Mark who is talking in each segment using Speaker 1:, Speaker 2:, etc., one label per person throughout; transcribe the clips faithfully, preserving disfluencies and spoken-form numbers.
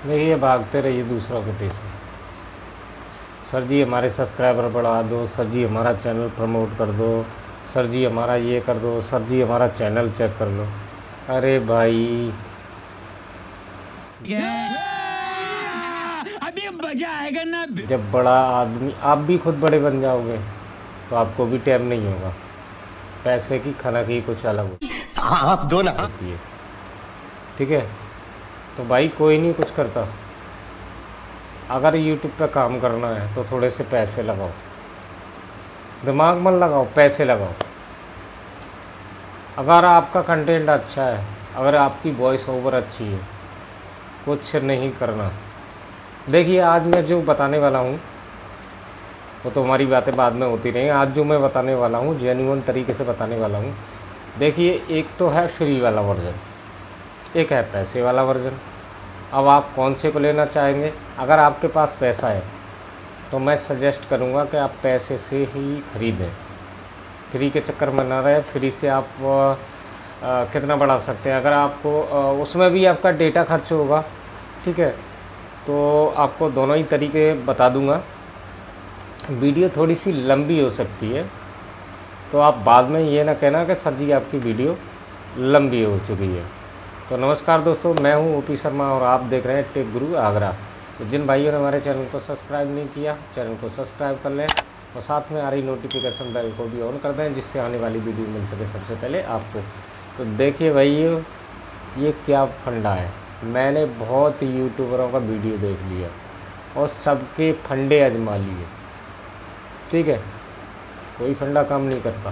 Speaker 1: देखिए भागते रहिए दूसरों के पीछे। सर जी हमारे सब्सक्राइबर बढ़ा दो, सर जी हमारा चैनल प्रमोट कर दो, सर जी हमारा ये कर दो, सर जी हमारा चैनल चेक कर लो। अरे भाई
Speaker 2: अभी मजा आएगा ना।
Speaker 1: जब बड़ा आदमी आप भी खुद बड़े बन जाओगे तो आपको भी टाइम नहीं होगा। पैसे की खनक ही कुछ अलग
Speaker 3: आप दो ना।
Speaker 1: होती है, ठीक है। तो भाई कोई नहीं कुछ करता, अगर यूट्यूब पे काम करना है तो थोड़े से पैसे लगाओ, दिमाग मत लगाओ, पैसे लगाओ। अगर आपका कंटेंट अच्छा है, अगर आपकी वॉइस ओवर अच्छी है, कुछ नहीं करना। देखिए आज मैं जो बताने वाला हूँ वो तो हमारी बातें बाद में होती रहेंगी। आज जो मैं बताने वाला हूँ जेन्युइन तरीके से बताने वाला हूँ। देखिए एक तो है फ्री वाला वर्जन, एक है पैसे वाला वर्जन। अब आप कौन से को लेना चाहेंगे? अगर आपके पास पैसा है तो मैं सजेस्ट करूँगा कि आप पैसे से ही ख़रीदें, फ्री के चक्कर में ना रहे। फ्री से आप आ, कितना बढ़ा सकते हैं। अगर आपको आ, उसमें भी आपका डेटा खर्च होगा, ठीक है। तो आपको दोनों ही तरीके बता दूंगा। वीडियो थोड़ी सी लंबी हो सकती है, तो आप बाद में ये ना कहना कि सर जी आपकी वीडियो लंबी हो चुकी है। तो नमस्कार दोस्तों, मैं हूं ओपी शर्मा और आप देख रहे हैं टेक गुरु आगरा। तो जिन भाइयों ने हमारे चैनल को सब्सक्राइब नहीं किया, चैनल को सब्सक्राइब कर लें और साथ में आ रही नोटिफिकेशन बेल को भी ऑन कर दें, जिससे आने वाली वीडियो मिल सके सबसे पहले आपको। तो देखिए भाइयों, ये क्या फंडा है। मैंने बहुत यूट्यूबरों का वीडियो देख लिया और सबके फंडे आजमा लिए, ठीक है। कोई फंडा काम नहीं करता।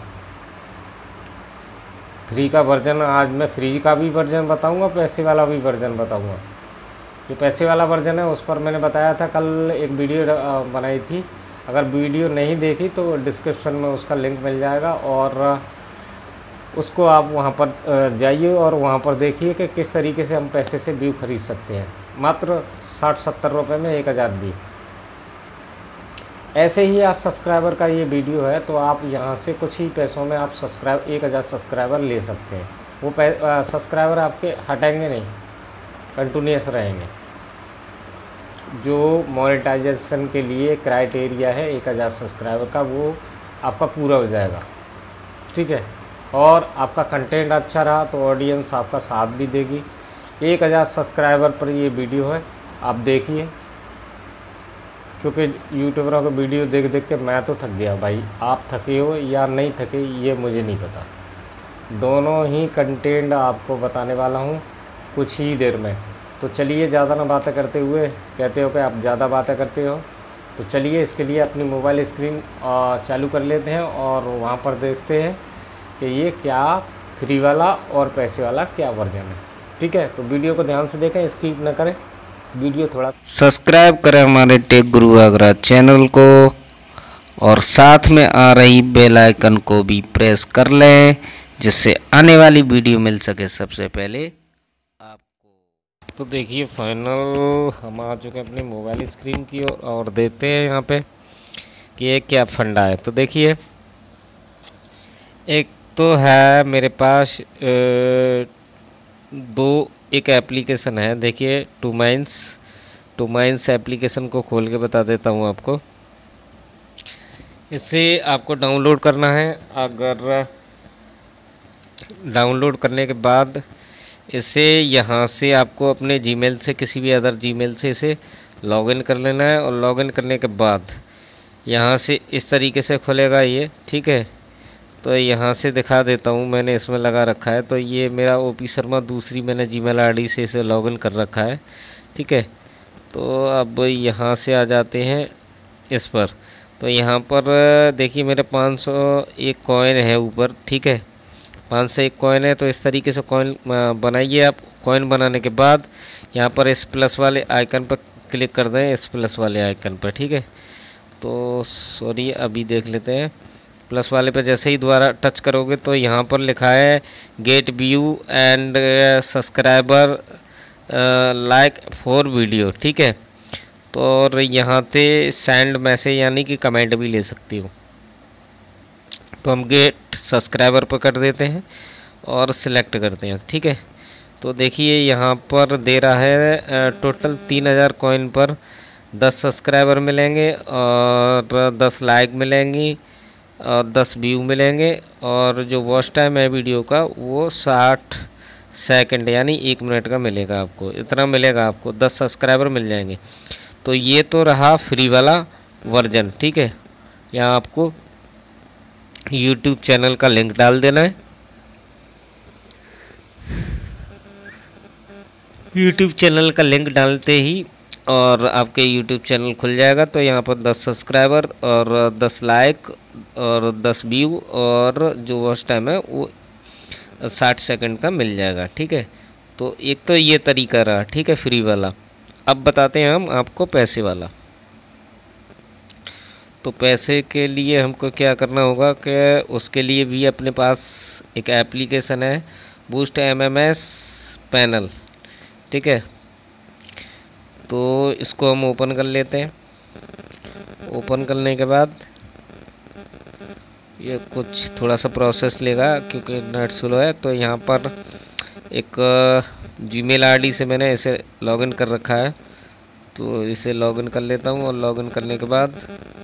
Speaker 1: फ्री का वर्जन आज मैं फ्री का भी वर्जन बताऊंगा, पैसे वाला भी वर्जन बताऊंगा। जो पैसे वाला वर्जन है उस पर मैंने बताया था, कल एक वीडियो बनाई थी। अगर वीडियो नहीं देखी तो डिस्क्रिप्शन में उसका लिंक मिल जाएगा और उसको आप वहां पर जाइए और वहां पर देखिए कि किस तरीके से हम पैसे से व्यू खरीद सकते हैं। मात्र साठ सत्तर रुपये में एक हज़ार व्यू। ऐसे ही आज सब्सक्राइबर का ये वीडियो है, तो आप यहाँ से कुछ ही पैसों में आप सब्सक्राइब एक हज़ार सब्सक्राइबर ले सकते हैं। वो सब्सक्राइबर आपके हटेंगे नहीं, कंटिन्यूस रहेंगे। जो मोनेटाइजेशन के लिए क्राइटेरिया है एक हज़ार सब्सक्राइबर का, वो आपका पूरा हो जाएगा, ठीक है। और आपका कंटेंट अच्छा रहा तो ऑडियंस आपका साथ भी देगी। एक हज़ार सब्सक्राइबर पर ये वीडियो है, आप देखिए। क्योंकि यूट्यूबरों का वीडियो देख देख के मैं तो थक गया भाई। आप थके हो या नहीं थके ये मुझे नहीं पता। दोनों ही कंटेंट आपको बताने वाला हूँ कुछ ही देर में। तो चलिए ज़्यादा ना बातें करते हुए, कहते हो कि आप ज़्यादा बातें करते हो, तो चलिए इसके लिए अपनी मोबाइल स्क्रीन चालू कर लेते हैं और वहाँ पर देखते हैं कि ये क्या फ्री वाला और पैसे वाला क्या वर्जन है, ठीक है। तो वीडियो को ध्यान से देखें, स्किप न करें। वीडियो थोड़ा सब्सक्राइब करें हमारे टेक गुरु आगरा चैनल को और साथ में आ रही बेल आइकन को भी प्रेस कर लें, जिससे आने वाली वीडियो मिल सके सबसे पहले आपको। तो देखिए फाइनल हम आ चुके हैं अपनी मोबाइल स्क्रीन की ओर और देखते हैं यहाँ पे कि ये क्या फंडा है। तो देखिए एक तो है मेरे पास ए, दो एक एप्लीकेशन है। देखिए two mines two mines application को खोल के बता देता हूँ आपको। इसे आपको डाउनलोड करना है। अगर डाउनलोड करने के बाद इसे यहाँ से आपको अपने जीमेल से, किसी भी अदर जीमेल से इसे लॉगिन कर लेना है और लॉगिन करने के बाद यहाँ से इस तरीके से खुलेगा ये, ठीक है। तो यहाँ से दिखा देता हूँ, मैंने इसमें लगा रखा है। तो ये मेरा ओपी शर्मा दूसरी मैंने जीमेल आईडी से इसे लॉगिन कर रखा है, ठीक है। तो अब यहाँ से आ जाते हैं इस पर। तो यहाँ पर देखिए मेरे पाँच सौ एक कॉइन है ऊपर, ठीक है। पाँच सौ एक कॉइन है। तो इस तरीके से कॉइन बनाइए आप। कॉइन बनाने के बाद यहाँ पर इस प्लस वाले आइकन पर क्लिक कर दें, इस प्लस वाले आइकन पर, ठीक है। तो सॉरी अभी देख लेते हैं। प्लस वाले पे जैसे ही दोबारा टच करोगे तो यहाँ पर लिखा है get view and subscriber like for video, ठीक है। तो और यहाँ से सेंड मैसेज यानी कि कमेंट भी ले सकती हो। तो हम गेट सब्सक्राइबर पर कर देते हैं और सिलेक्ट करते हैं, ठीक है। तो देखिए यहाँ पर दे रहा है टोटल तीन हज़ार कॉइन पर दस सब्सक्राइबर मिलेंगे और दस लाइक मिलेंगी और दस व्यू मिलेंगे, और जो वॉच टाइम है वीडियो का वो साठ सेकंड यानी एक मिनट का मिलेगा आपको। इतना मिलेगा आपको, दस सब्सक्राइबर मिल जाएंगे। तो ये तो रहा फ्री वाला वर्जन, ठीक है। यहाँ आपको यूट्यूब चैनल का लिंक डाल देना है। यूट्यूब चैनल का लिंक डालते ही और आपके यूट्यूब चैनल खुल जाएगा। तो यहाँ पर दस सब्सक्राइबर और दस लाइक और दस व्यू और जो वॉच टाइम है वो साठ सेकंड का मिल जाएगा, ठीक है। तो एक तो ये तरीका रहा, ठीक है, फ्री वाला। अब बताते हैं हम आपको पैसे वाला। तो पैसे के लिए हमको क्या करना होगा कि उसके लिए भी अपने पास एक एप्लीकेशन है, boost M M S panel, ठीक है। तो इसको हम ओपन कर लेते हैं। ओपन करने के बाद ये कुछ थोड़ा सा प्रोसेस लेगा क्योंकि नेट स्लो है। तो यहाँ पर एक जीमेल आईडी से मैंने इसे लॉगिन कर रखा है, तो इसे लॉगिन कर लेता हूँ। और लॉगिन करने के बाद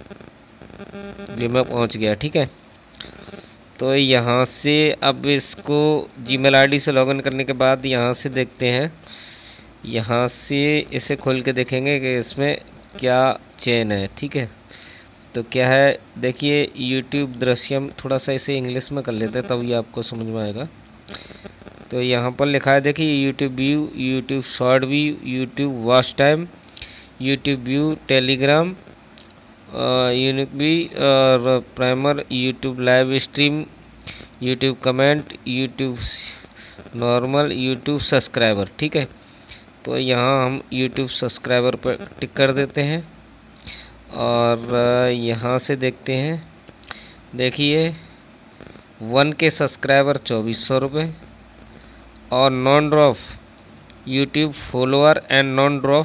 Speaker 1: ये मैं पहुँच गया, ठीक है। तो यहाँ से अब इसको जीमेल आईडी से लॉगिन करने के बाद यहाँ से देखते हैं, यहाँ से इसे खोल के देखेंगे कि इसमें क्या चेन है, ठीक है। तो क्या है, देखिए यूट्यूब दृश्यम, थोड़ा सा इसे इंग्लिश में कर लेते हैं तब ये आपको समझ में आएगा। तो यहाँ पर लिखा है, देखिए YouTube view, YouTube short view, YouTube watch time, YouTube view, Telegram, unique भी और primer, YouTube live stream, YouTube comment, YouTube normal, YouTube subscriber, ठीक है। तो यहाँ हम यूट्यूब सब्सक्राइबर पर टिक कर देते हैं और यहाँ से देखते हैं, देखिए वन के सब्सक्राइबर चौबीस सौ रुपये और non drop YouTube follower and non drop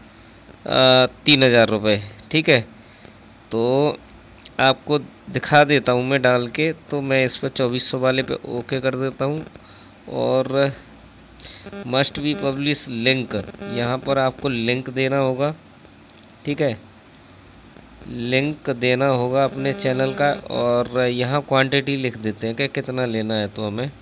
Speaker 1: तीन हज़ार रुपये, ठीक है। तो आपको दिखा देता हूँ मैं डाल के। तो मैं इस पर चौबीस सौ वाले पे ओके कर देता हूँ और मस्ट बी पब्लिश लिंक, यहाँ पर आपको लिंक देना होगा, ठीक है। लिंक देना होगा अपने चैनल का और यहाँ क्वांटिटी लिख देते हैं कि कितना लेना है। तो हमें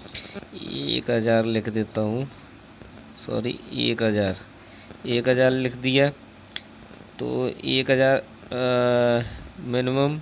Speaker 1: एक हज़ार लिख देता हूँ, सॉरी एक हज़ार एक हज़ार लिख दिया। तो एक हज़ार मिनिमम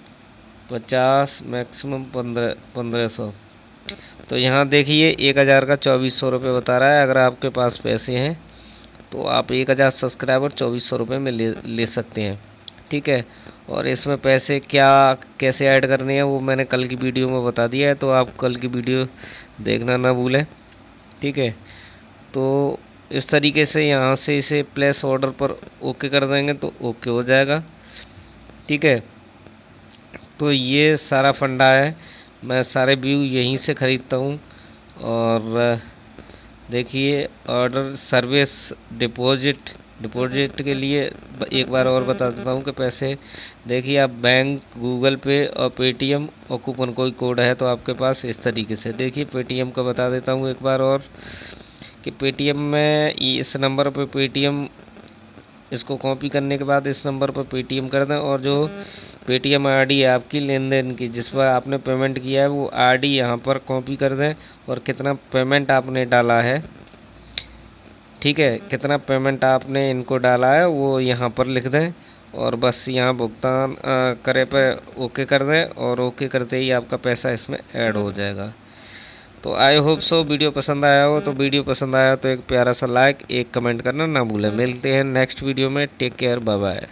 Speaker 1: पचास, मैक्सिमम पंद्रह पंद्रह सौ। तो यहाँ देखिए एक हज़ार का चौबीस सौ रुपये बता रहा है। अगर आपके पास पैसे हैं तो आप एक हज़ार सब्सक्राइबर चौबीस सौ रुपये में ले ले सकते हैं, ठीक है। और इसमें पैसे क्या कैसे ऐड करने हैं वो मैंने कल की वीडियो में बता दिया है, तो आप कल की वीडियो देखना ना भूलें, ठीक है। तो इस तरीके से यहाँ से इसे प्लेस ऑर्डर पर ओके कर देंगे तो ओके हो जाएगा, ठीक है। तो ये सारा फंडा है, मैं सारे व्यू यहीं से ख़रीदता हूँ। और देखिए ऑर्डर सर्विस डिपॉजिट डिपॉजिट के लिए एक बार और बता देता हूँ कि पैसे देखिए आप बैंक, गूगल पे और पेटीएम और कूपन कोई कोड है तो आपके पास इस तरीके से। देखिए पेटीएम का बता देता हूँ एक बार और कि पेटीएम में इस नंबर पर पेटीएम, इसको कॉपी करने के बाद इस नंबर पर पेटीएम कर दें और जो पेटीएम आईडी है आपकी लेन देन की जिस पर आपने पेमेंट किया है वो आईडी यहाँ पर कॉपी कर दें और कितना पेमेंट आपने डाला है, ठीक है, कितना पेमेंट आपने इनको डाला है वो यहाँ पर लिख दें और बस यहाँ भुगतान करे पर ओके कर दें और ओके करते ही आपका पैसा इसमें ऐड हो जाएगा। तो आई होप सो वीडियो पसंद आया हो। तो वीडियो पसंद आया तो एक प्यारा सा लाइक, एक कमेंट करना ना भूलें। मिलते हैं नेक्स्ट वीडियो में, टेक केयर, बाय बाय।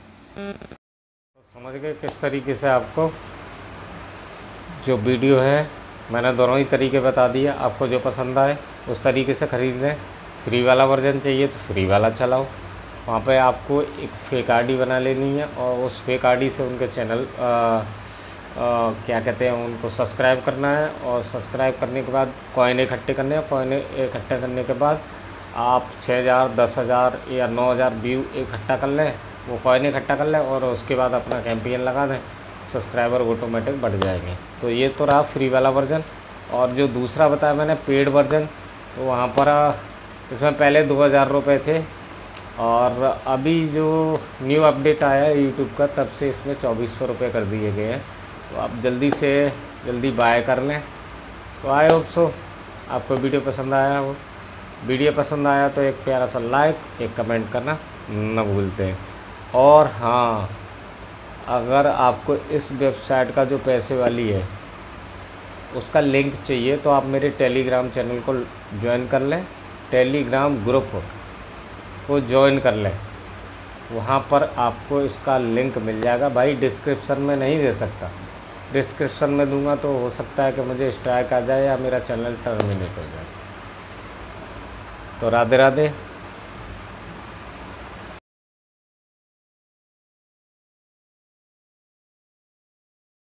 Speaker 1: समझ गए किस तरीके से आपको जो वीडियो है मैंने दोनों ही तरीके बता दिए। आपको जो पसंद आए उस तरीके से ख़रीद लें। फ्री वाला वर्जन चाहिए तो फ्री वाला चलाओ, वहाँ पे आपको एक फेक आईडी बना लेनी है और उस फेक आईडी से उनके चैनल आ, आ, क्या कहते हैं उनको सब्सक्राइब करना है और सब्सक्राइब करने के बाद कॉइन इकट्ठे करने हैं। कॉइन इकट्ठे करने के बाद आप छः हज़ार दस हज़ार या नौ हज़ार व्यू इकट्ठा कर लें, वो कॉइन इकट्ठा कर लें और उसके बाद अपना कैंपेन लगा दें, सब्सक्राइबर ऑटोमेटिक बढ़ जाएंगे। तो ये तो रहा फ्री वाला वर्जन। और जो दूसरा बताया मैंने पेड वर्जन, तो वहाँ पर आ, इसमें पहले दो हज़ार रुपये थे, और अभी जो न्यू अपडेट आया है यूट्यूब का, तब से इसमें चौबीस सौ रुपये कर दिए गए हैं। तो आप जल्दी से जल्दी बाय कर लें। तो आई होप सो आपको वीडियो पसंद आया हो। वीडियो पसंद आया तो एक प्यारा सा लाइक, एक कमेंट करना न भूलते। और हाँ, अगर आपको इस वेबसाइट का जो पैसे वाली है उसका लिंक चाहिए तो आप मेरे टेलीग्राम चैनल को ज्वाइन कर लें, टेलीग्राम ग्रुप को ज्वाइन कर लें। वहाँ पर आपको इसका लिंक मिल जाएगा। भाई डिस्क्रिप्शन में नहीं दे सकता, डिस्क्रिप्शन में दूंगा तो हो सकता है कि मुझे स्ट्राइक आ जाए या मेरा चैनल टर्मिनेट हो जाए। तो राधे राधे।